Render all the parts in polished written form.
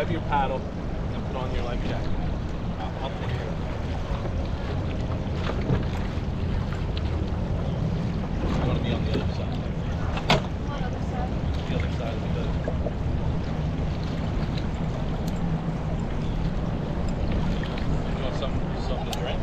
grab your paddle and put on your life jacket. I'll take care of it. You want to be on the other side. What other side? The other side of the boat. You want something to drink?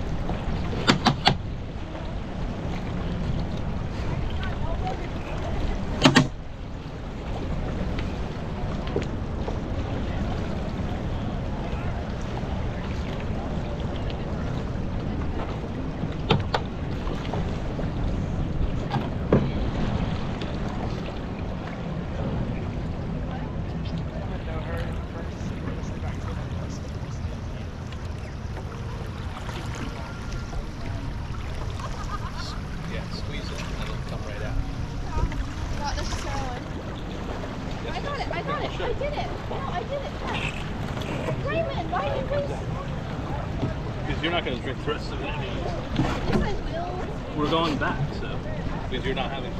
You're not going to drink the rest of it anyways. Yes, I will. We're going back, so because you're not having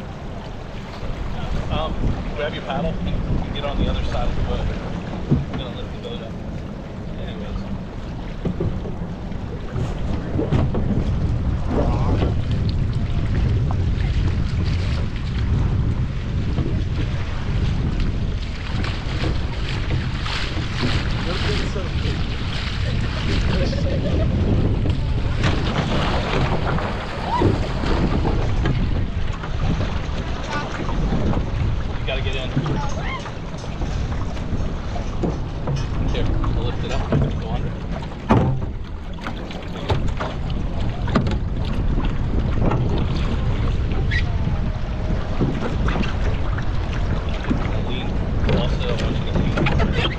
fun. Grab your paddle and get on the other side of the boat. I'm going to lift the boat up. Anyways. You gotta get in. Here, I'll lift it up. Go under. Lean. Also, I want you to lean.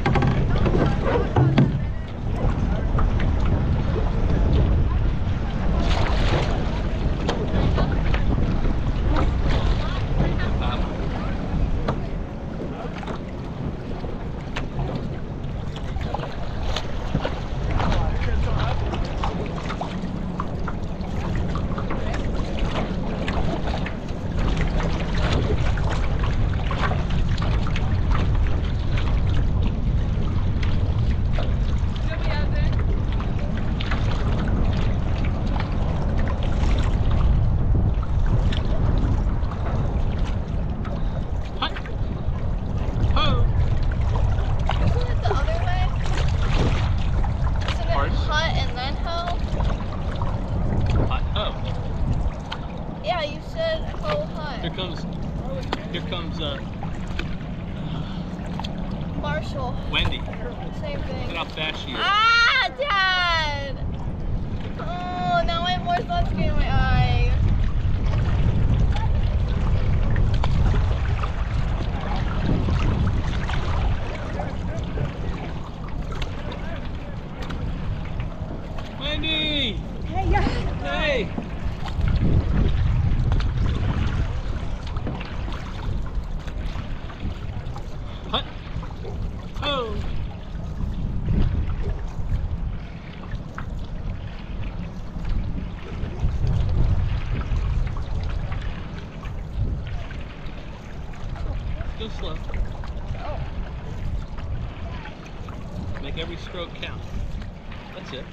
Here comes Marshall. Wendy. Same thing. Look how fast she is. Ah, Dad! Oh, now I have more sunscreen in my eye. Wendy! Hey, yeah. Hey! Hut! Oh! Go slow. Oh. Make every stroke count. That's it.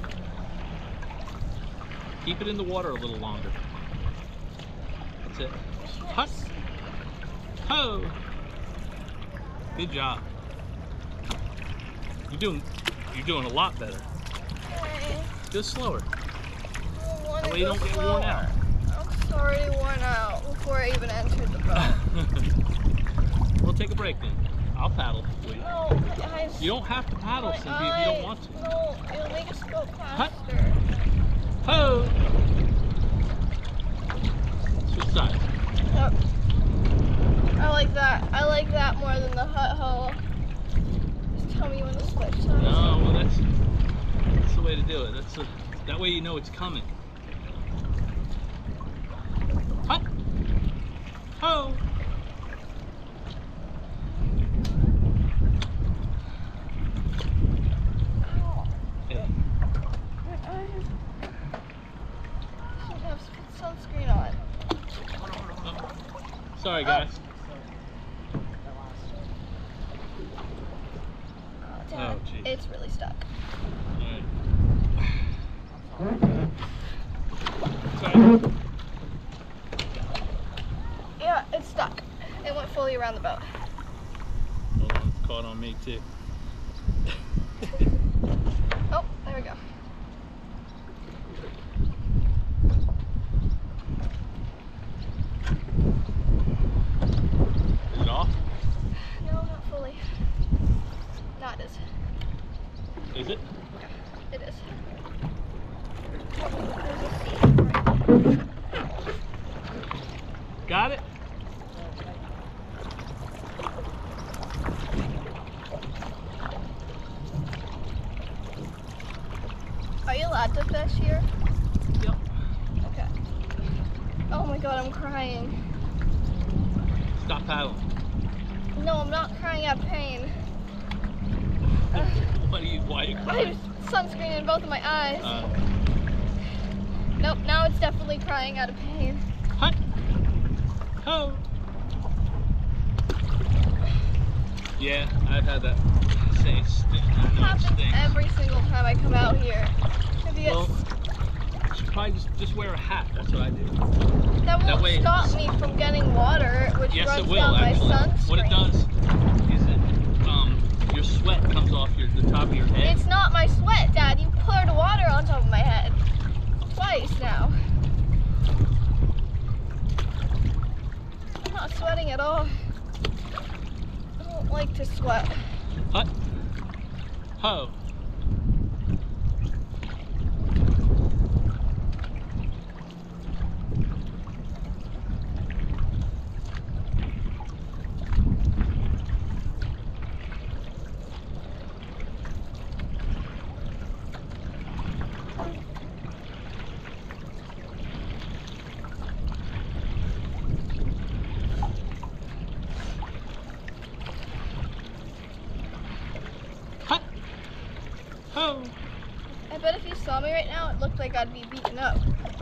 Keep it in the water a little longer. That's it. Hut! Ho! Good job. You're doing a lot better. Okay. Go slower. I want That to way you go don't get slower. worn out. I'm already worn out before I even entered the boat. We'll take a break then. I'll paddle for you. No, guys. You don't have to paddle, Cynthia, if you don't want to. No, it'll make us go Hut. faster. Ho! Switch sides. Yep. I like that. I like that more than the hut ho. Just tell me when to switch sides. No, well that's the way to do it. That way you know it's coming. Hut! Ho! Hey. I should have sunscreen on. Sorry guys. Dad, Oh, jeez. it's really stuck. Alright. Sorry. Yeah, it's stuck. It went fully around the boat. Hold on, it's caught on me too. Oh, there we go. Is it off? No, not fully. Not it is. Is it? It is. There's a seat right. Got it? Are you allowed to fish here? Yep. Okay. Oh my god, I'm crying. Stop paddling. No, I'm not crying out of pain. Why are you I crying? have sunscreen in both of my eyes. Uh, Nope, now it's definitely crying out of pain. hut. Ho. Yeah, I've had that same sting. It I know it happens stings. every single time I come out here. Maybe Well, it's, you should probably just wear a hat. That's what I do. that won't way- stop me from getting water, which Yes, runs it will down actually. my sunscreen. What it does is it, your sweat comes off the top of your head. It's not my sweat, Dad. You poured water on top of my head. Twice now. I'm not sweating at all. I don't like to sweat. Hut. Ho. Hut. Ho. I bet if you saw me right now, it looked like I'd be beaten up.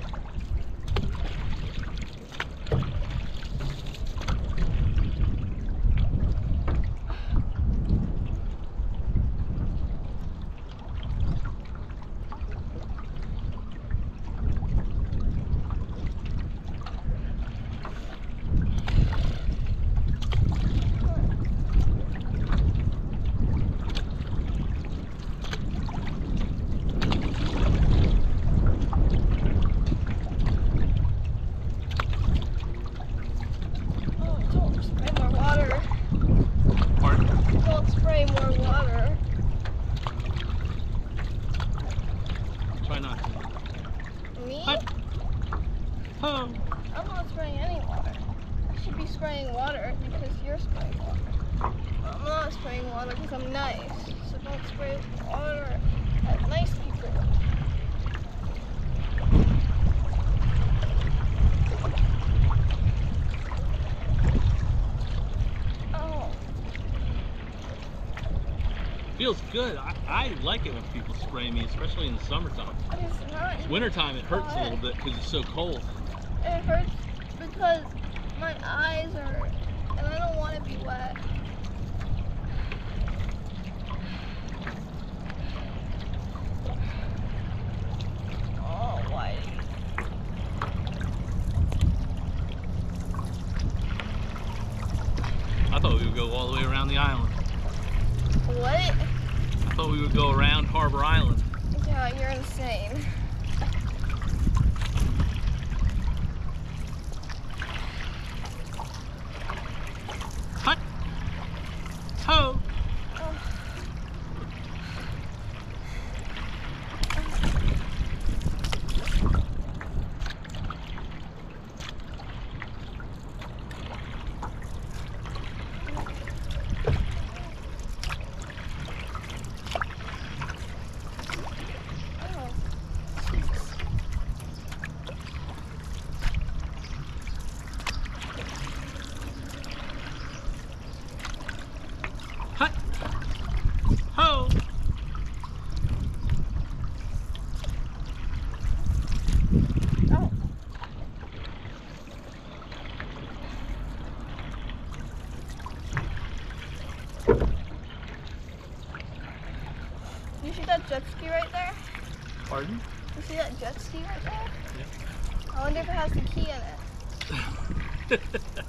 Oh, don't spray more water. Pardon? Don't spray more water. Try not to. Me? Hut. Ho. I'm not spraying any water. I should be spraying water because you're spraying water. I'm not spraying water because I'm nice. So don't spray water at nice people. Oh, Feels good. I like it when people spray me, especially in the summertime. it's not. Wintertime it hurts a little bit because it's so cold. It hurts because my eyes are, and I don't want to be wet. Oh, why? I thought we would go all the way around the island. What? I thought we would go around Harbor Island. Yeah, you're insane. Hut. Ho. Oh. Oh. Pardon? You see that jet ski right there? Yeah. I wonder if it has the key in it.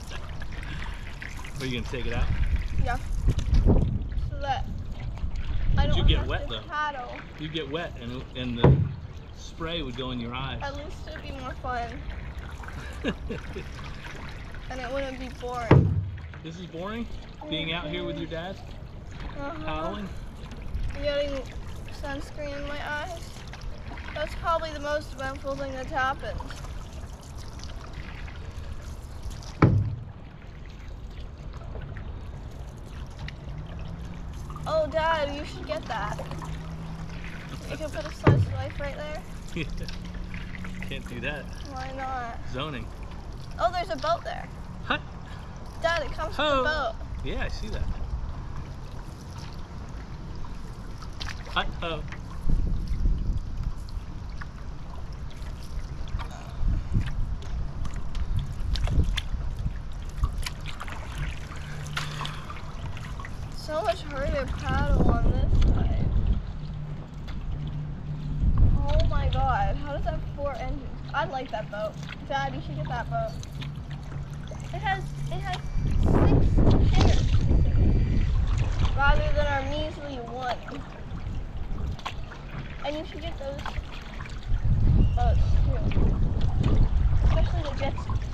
Are you gonna take it out? Yeah. So that I don't You get have wet, to though. paddle. You get wet and the spray would go in your eyes. At least it'd be more fun. And it wouldn't be boring. This is boring? Being out here with your dad? Paddling? Getting sunscreen in my eyes. That's probably the most eventful thing that's happened. Oh, Dad, you should get that. You can put a slice of life right there. Can't do that. Why not? Zoning. Oh, there's a boat there. Hut. Dad, it comes with Ho. the boat. Yeah, I see that. Hut ho. So much harder to paddle on this side. Oh my god, how does that have 4 engines? I like that boat. Dad, you should get that boat. It has 6 chairs rather than our measly 1. And you should get those boats too. Especially the jet ski.